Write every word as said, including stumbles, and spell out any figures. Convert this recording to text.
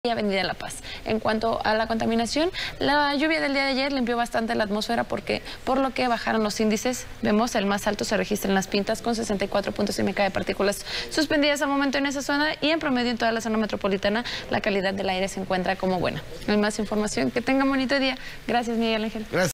y Avenida La Paz. En cuanto a la contaminación, la lluvia del día de ayer limpió bastante la atmósfera porque por lo que bajaron los índices. Vemos el más alto se registra en Las Pintas con sesenta y cuatro punto cinco de partículas suspendidas al momento en esa zona, y en promedio en toda la zona metropolitana la calidad del aire se encuentra como buena. No hay más información. Que tengan bonito día. Gracias, Miguel Ángel. Gracias.